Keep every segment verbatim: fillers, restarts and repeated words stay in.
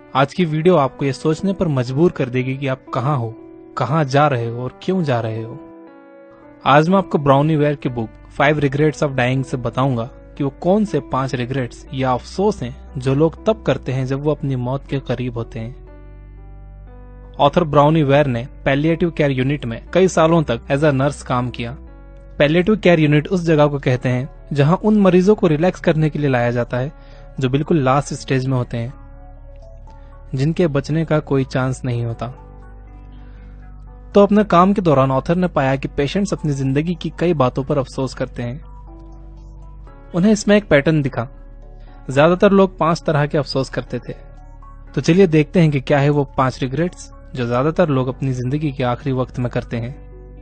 आज की वीडियो आपको ये सोचने पर मजबूर कर देगी कि आप कहाँ हो, कहाँ जा रहे हो और क्यों जा रहे हो। आज मैं आपको ब्राउनी वेयर की book five regrets of dying से बताऊंगा कि वो कौन से पांच रिग्रेट्स या अफसोस हैं जो लोग तब करते हैं जब वो अपनी मौत के करीब होते हैं। ऑथर ब्राउनी वेयर ने पैलिएटिव केयर यूनिट में कई सालों तक एज अ नर्स काम किया। पैलिएटिव केयर यूनिट उस जगह को कहते हैं जहां उन मरीजों को रिलैक्स करने के लिए लाया जाता है जो बिल्कुल लास्ट स्टेज में होते हैं, जिनके बचने का कोई चांस नहीं होता। तो अपने काम के दौरान ऑथर ने पाया कि पेशेंट्स अपनी जिंदगी की कई बातों पर अफसोस करते हैं। उन्हें इसमें एक पैटर्न दिखा। ज्यादातर लोग पांच तरह के अफसोस करते थे। तो चलिए देखते हैं कि क्या है वो पांच रिग्रेट्स जो ज्यादातर लोग अपनी जिंदगी के आखिरी वक्त में करते हैं।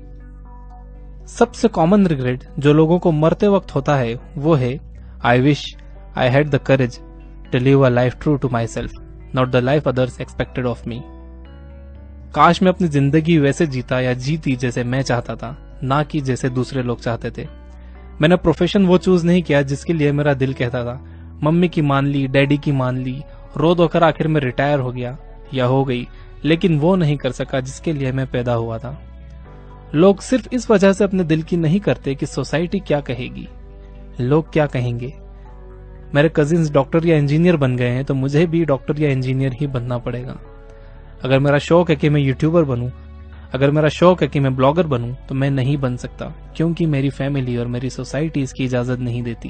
सबसे कॉमन रिग्रेट जो लोगों को मरते वक्त होता है वो है I wish I had the courage to live a life true to myself, not the life others expected of me. काश मैं अपनी जिंदगी वैसे जीता या जीती जैसे मैं चाहता था, ना कि जैसे दूसरे लोग चाहते थे। मैंने प्रोफेशन वो चूज नहीं किया जिसके लिए मेरा दिल कहता था। मम्मी की मान ली, डैडी की मान ली, रो धोकर आखिर में रिटायर हो गया या हो गई, लेकिन वो नहीं कर सका जिसके लिए मैं पैदा हुआ था। लोग सिर्फ इस वजह से अपने दिल की नहीं करते कि सोसाइटी क्या कहेगी, लोग क्या कहेंगे। मेरे कजिन्स डॉक्टर या इंजीनियर बन गए हैं तो मुझे भी डॉक्टर या इंजीनियर ही बनना पड़ेगा। अगर मेरा शौक है कि मैं यूट्यूबर बनूं, अगर मेरा शौक है कि मैं ब्लॉगर बनूं, तो मैं नहीं बन सकता क्योंकि मेरी फैमिली और मेरी सोसाइटी इसकी इजाजत नहीं देती।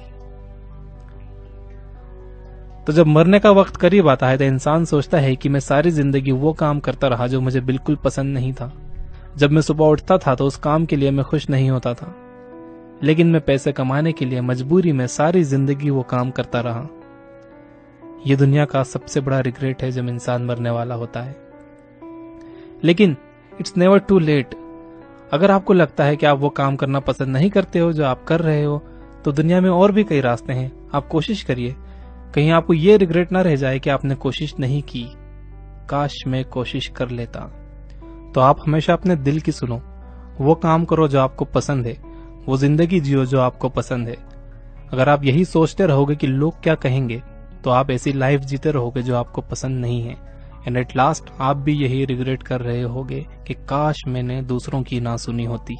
तो जब मरने का वक्त करीब आता है तो इंसान सोचता है कि मैं सारी जिंदगी वो काम करता रहा जो मुझे बिल्कुल पसंद नहीं था। जब मैं सुबह उठता था तो उस काम के लिए मैं खुश नहीं होता था, लेकिन मैं पैसे कमाने के लिए मजबूरी में सारी जिंदगी वो काम करता रहा। यह दुनिया का सबसे बड़ा रिग्रेट है जब इंसान मरने वाला होता है। लेकिन इट्स नेवर टू लेट। अगर आपको लगता है कि आप वो काम करना पसंद नहीं करते हो जो आप कर रहे हो, तो दुनिया में और भी कई रास्ते हैं। आप कोशिश करिए। कहीं आपको ये रिग्रेट ना रह जाए कि आपने कोशिश नहीं की, काश मैं कोशिश कर लेता। तो आप हमेशा अपने दिल की सुनो, वो काम करो जो आपको पसंद है, वो जिंदगी जियो जो आपको पसंद है। अगर आप यही सोचते रहोगे कि लोग क्या कहेंगे, तो आप ऐसी लाइफ जीते रहोगे जो आपको पसंद नहीं है। एंड एट लास्ट आप भी यही रिग्रेट कर रहे होगे कि काश मैंने दूसरों की ना सुनी होती।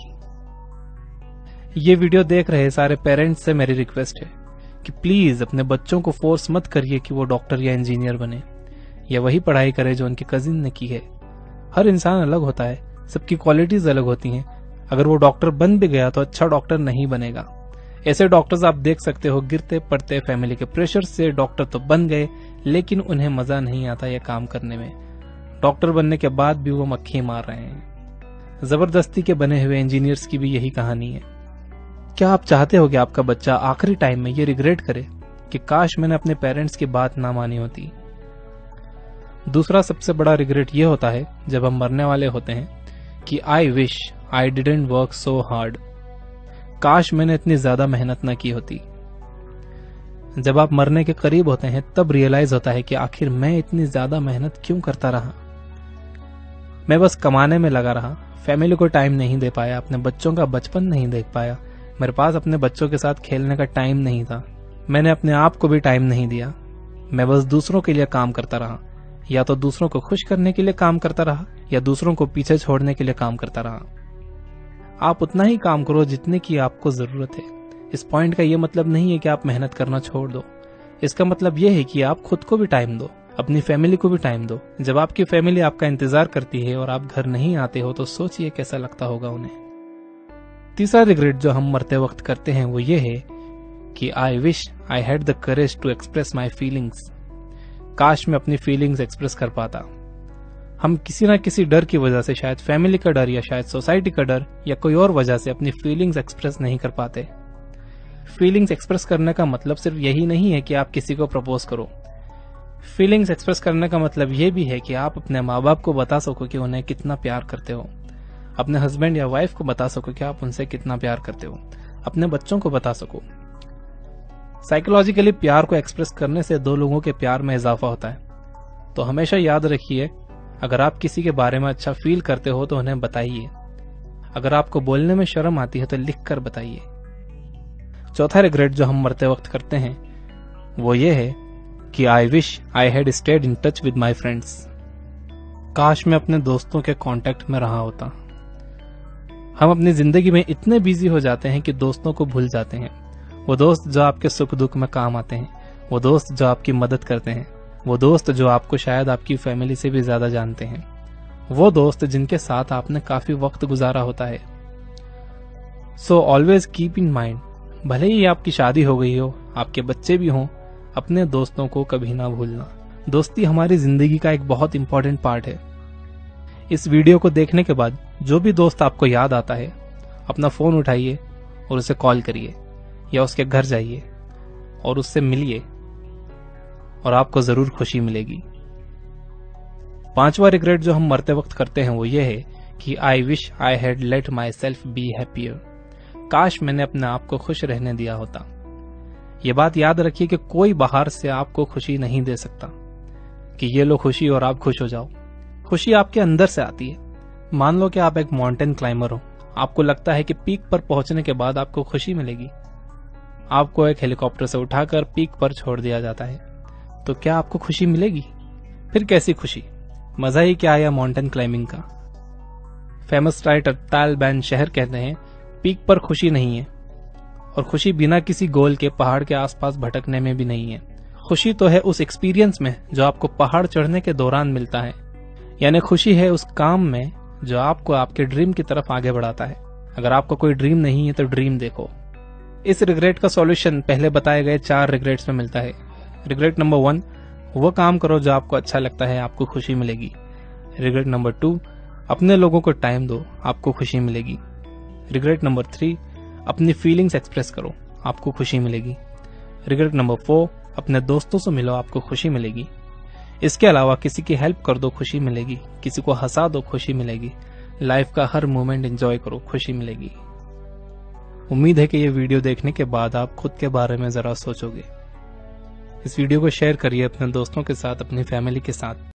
ये वीडियो देख रहे सारे पेरेंट्स से मेरी रिक्वेस्ट है कि प्लीज अपने बच्चों को फोर्स मत करिए कि वो डॉक्टर या इंजीनियर बने या वही पढ़ाई करे जो उनके कजिन ने की है। हर इंसान अलग होता है, सबकी क्वालिटीज अलग होती हैं। अगर वो डॉक्टर बन भी गया तो अच्छा डॉक्टर नहीं बनेगा। ऐसे डॉक्टर्स आप देख सकते हो गिरते पड़ते फैमिली के प्रेशर से डॉक्टर तो बन गए, लेकिन उन्हें मजा नहीं आता यह काम करने में। डॉक्टर बनने के बाद भी वो मक्खी मार रहे हैं। जबरदस्ती के बने हुए इंजीनियर्स की भी यही कहानी है। क्या आप चाहते हो कि आपका बच्चा आखिरी टाइम में ये रिग्रेट करे कि काश मैंने अपने पेरेंट्स की बात ना मानी होती? दूसरा सबसे बड़ा रिग्रेट ये होता है जब हम मरने वाले होते हैं कि I wish I didn't work so hard. काश मैंने इतनी ज्यादा मेहनत न की होती। जब आप मरने के करीब होते हैं तब रियलाइज होता है कि आखिर मैं इतनी ज्यादा मेहनत क्यों करता रहा। मैं बस कमाने में लगा रहा, फैमिली को टाइम नहीं दे पाया, अपने बच्चों का बचपन नहीं देख पाया। मेरे पास अपने बच्चों के साथ खेलने का टाइम नहीं था। मैंने अपने आप को भी टाइम नहीं दिया। मैं बस दूसरों के लिए काम करता रहा, या तो दूसरों को खुश करने के लिए काम करता रहा या दूसरों को पीछे छोड़ने के लिए काम करता रहा। आप उतना ही काम करो जितने की आपको जरूरत है। इस पॉइंट का यह मतलब नहीं है कि आप मेहनत करना छोड़ दो। इसका मतलब यह है कि आप खुद को भी टाइम दो, अपनी फैमिली को भी टाइम दो। जब आपकी फैमिली आपका इंतजार करती है और आप घर नहीं आते हो तो सोचिए कैसा लगता होगा उन्हें। तीसरा रिग्रेट जो हम मरते वक्त करते हैं वो ये है कि I wish I had the courage to express my feelings. काश मैं अपनी फीलिंग्स एक्सप्रेस कर पाता। हम किसी ना किसी डर की वजह से, शायद फैमिली का डर या शायद सोसाइटी का डर या कोई और वजह से अपनी फीलिंग्स एक्सप्रेस नहीं कर पाते। फीलिंग्स एक्सप्रेस करने का मतलब सिर्फ यही नहीं है कि आप किसी को प्रपोज करो। फीलिंग्स एक्सप्रेस करने का मतलब यह भी है कि आप अपने माँ बाप को बता सको कि उन्हें कितना प्यार करते हो, अपने हस्बैंड या वाइफ को बता सको कि आप उनसे कितना प्यार करते हो, अपने बच्चों को बता सको। साइकोलॉजिकली प्यार को एक्सप्रेस करने से दो लोगों के प्यार में इजाफा होता है। तो हमेशा याद रखिए, अगर आप किसी के बारे में अच्छा फील करते हो तो उन्हें बताइए। अगर आपको बोलने में शर्म आती है तो लिख कर बताइए। चौथा रिग्रेट जो हम मरते वक्त करते हैं वो ये है कि I wish I had stayed in touch with my friends. काश मैं अपने दोस्तों के कांटेक्ट में रहा होता। हम अपनी जिंदगी में इतने बिजी हो जाते हैं कि दोस्तों को भूल जाते हैं। वो दोस्त जो आपके सुख दुख में काम आते हैं, वो दोस्त जो आपकी मदद करते हैं, वो दोस्त जो आपको शायद आपकी फैमिली से भी ज्यादा जानते हैं, वो दोस्त जिनके साथ आपने काफी वक्त गुजारा होता है। So always keep in mind, भले ही आपकी शादी हो गई हो, आपके बच्चे भी हों, अपने दोस्तों को कभी ना भूलना। दोस्ती हमारी जिंदगी का एक बहुत इंपॉर्टेंट पार्ट है। इस वीडियो को देखने के बाद जो भी दोस्त आपको याद आता है, अपना फोन उठाइए और उसे कॉल करिए या उसके घर जाइए और उससे मिलिए और आपको जरूर खुशी मिलेगी। पांचवा रिग्रेट जो हम मरते वक्त करते हैं वो ये है कि I wish I had let myself be happier. काश मैंने अपने आप को खुश रहने दिया होता। ये बात याद रखिए कि कोई बाहर से आपको खुशी नहीं दे सकता कि ये लो खुशी और आप खुश हो जाओ। खुशी आपके अंदर से आती है। मान लो कि आप एक माउंटेन क्लाइंबर हो, आपको लगता है कि पीक पर पहुंचने के बाद आपको खुशी मिलेगी। आपको एक हेलीकॉप्टर से उठाकर पीक पर छोड़ दिया जाता है, तो क्या आपको खुशी मिलेगी? फिर कैसी खुशी? मजा ही क्या आया माउंटेन क्लाइंबिंग का। फेमस राइटर ताल बैन शहर कहते हैं, पीक पर खुशी नहीं है और खुशी बिना किसी गोल के पहाड़ के आसपास भटकने में भी नहीं है। खुशी तो है उस एक्सपीरियंस में जो आपको पहाड़ चढ़ने के दौरान मिलता है। यानी खुशी है उस काम में जो आपको आपके ड्रीम की तरफ आगे बढ़ाता है। अगर आपको कोई ड्रीम नहीं है तो ड्रीम देखो। इस रिग्रेट का सॉल्यूशन पहले बताए गए चार रिग्रेट्स में मिलता है। रिग्रेट नंबर वन, वो काम करो जो आपको अच्छा लगता है, आपको खुशी मिलेगी। रिग्रेट नंबर टू, अपने लोगों को टाइम दो, आपको खुशी मिलेगी। रिग्रेट नंबर थ्री, अपनी फीलिंग्स एक्सप्रेस करो, आपको खुशी मिलेगी। रिग्रेट नंबर फोर, अपने दोस्तों से मिलो, आपको खुशी मिलेगी। इसके अलावा किसी की हेल्प कर दो, खुशी मिलेगी। किसी को हंसा दो, खुशी मिलेगी। लाइफ का हर मोमेंट एंजॉय करो, खुशी मिलेगी। उम्मीद है कि ये वीडियो देखने के बाद आप खुद के बारे में जरा सोचोगे। इस वीडियो को शेयर करिए अपने दोस्तों के साथ, अपनी फैमिली के साथ।